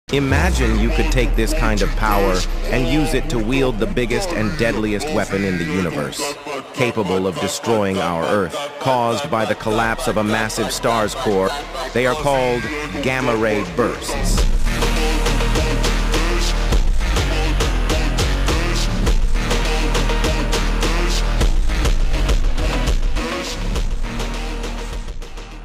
Imagine you could take this kind of power and use it to wield the biggest and deadliest weapon in the universe, capable of destroying our Earth, caused by the collapse of a massive star's core. They are called gamma-ray bursts.